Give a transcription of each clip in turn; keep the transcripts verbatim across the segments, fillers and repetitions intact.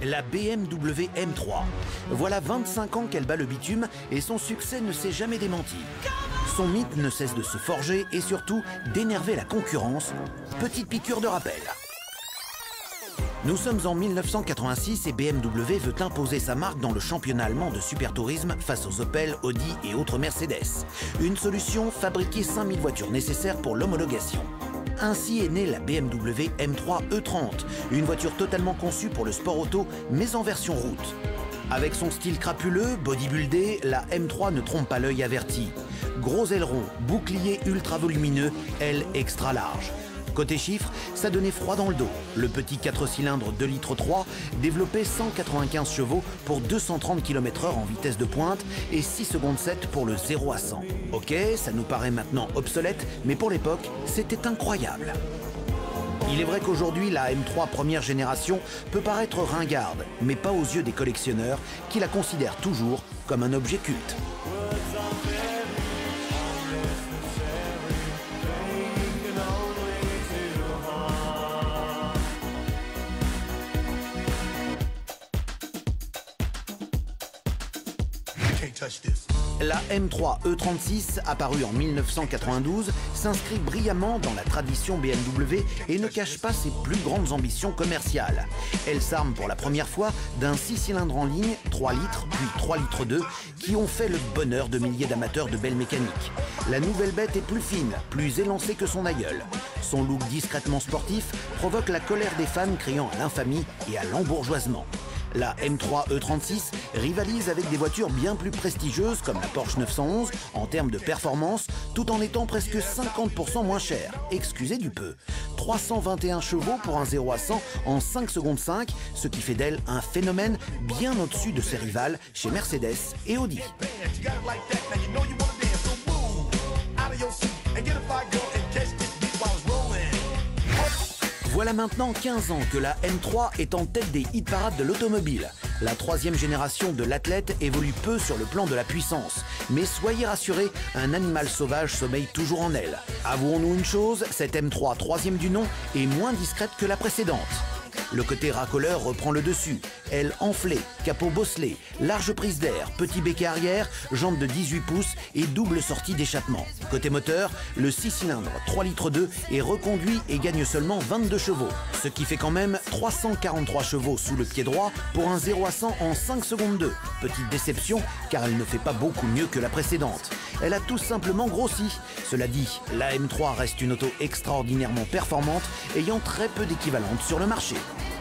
La B M W M trois. Voilà vingt-cinq ans qu'elle bat le bitume et son succès ne s'est jamais démenti. Son mythe ne cesse de se forger et surtout d'énerver la concurrence. Petite piqûre de rappel. Nous sommes en mille neuf cent quatre-vingt-six et B M W veut imposer sa marque dans le championnat allemand de supertourisme face aux Opel, Audi et autres Mercedes. Une solution, fabriquer cinq mille voitures nécessaires pour l'homologation. Ainsi est née la B M W M trois E trente, une voiture totalement conçue pour le sport auto, mais en version route. Avec son style crapuleux, bodybuildé, la M trois ne trompe pas l'œil averti. Gros aileron, bouclier ultra volumineux, aile extra large. Côté chiffres, ça donnait froid dans le dos. Le petit quatre cylindres deux litres trois développait cent quatre-vingt-quinze chevaux pour deux cent trente kilomètres heure en vitesse de pointe et six secondes sept pour le zéro à cent. Ok, ça nous paraît maintenant obsolète, mais pour l'époque, c'était incroyable. Il est vrai qu'aujourd'hui, la M trois première génération peut paraître ringarde, mais pas aux yeux des collectionneurs qui la considèrent toujours comme un objet culte. La M trois E trente-six, apparue en mille neuf cent quatre-vingt-douze, s'inscrit brillamment dans la tradition B M W et ne cache pas ses plus grandes ambitions commerciales. Elle s'arme pour la première fois d'un six cylindres en ligne, trois litres, puis trois litres deux, qui ont fait le bonheur de milliers d'amateurs de belle mécanique. La nouvelle bête est plus fine, plus élancée que son aïeul. Son look discrètement sportif provoque la colère des fans criant à l'infamie et à l'embourgeoisement. La M trois E trente-six rivalise avec des voitures bien plus prestigieuses comme la Porsche neuf cent onze en termes de performance, tout en étant presque cinquante pour cent moins chère. Excusez du peu. trois cent vingt et un chevaux pour un zéro à cent en cinq secondes cinq, ce qui fait d'elle un phénomène bien au-dessus de ses rivales chez Mercedes et Audi. Voilà maintenant quinze ans que la M trois est en tête des hit-parades de l'automobile. La troisième génération de l'athlète évolue peu sur le plan de la puissance. Mais soyez rassurés, un animal sauvage sommeille toujours en elle. Avouons-nous une chose, cette M trois troisième du nom est moins discrète que la précédente. Le côté racoleur reprend le dessus. Aile enflée, capot bosselé, large prise d'air, petit béquet arrière, jambes de dix-huit pouces et double sortie d'échappement. Côté moteur, le six cylindres trois litres deux est reconduit et gagne seulement vingt-deux chevaux. Ce qui fait quand même trois cent quarante-trois chevaux sous le pied droit pour un zéro à cent en cinq secondes deux. Petite déception car elle ne fait pas beaucoup mieux que la précédente. Elle a tout simplement grossi. Cela dit, la M trois reste une auto extraordinairement performante ayant très peu d'équivalentes sur le marché.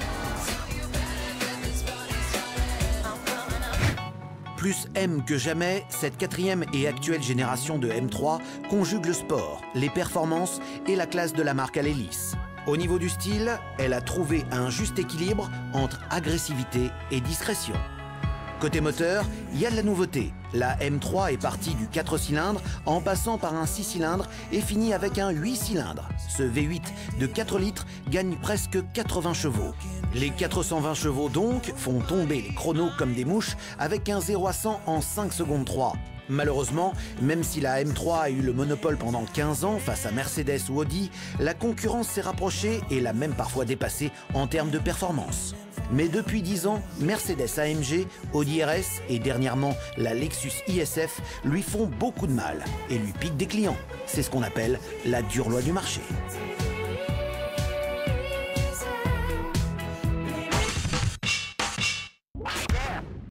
Plus M que jamais, cette quatrième et actuelle génération de M trois conjugue le sport, les performances et la classe de la marque à l'hélice. Au niveau du style, elle a trouvé un juste équilibre entre agressivité et discrétion. Côté moteur, il y a de la nouveauté. La M trois est partie du quatre cylindres en passant par un six cylindres et finit avec un huit cylindres. Ce V huit de quatre litres gagne presque quatre-vingts chevaux. Les quatre cent vingt chevaux donc font tomber les chronos comme des mouches avec un zéro à cent en cinq secondes trois. Malheureusement, même si la M trois a eu le monopole pendant quinze ans face à Mercedes ou Audi, la concurrence s'est rapprochée et l'a même parfois dépassée en termes de performance. Mais depuis dix ans, Mercedes A M G, Audi R S et dernièrement la Lexus I S F lui font beaucoup de mal et lui piquent des clients. C'est ce qu'on appelle la dure loi du marché.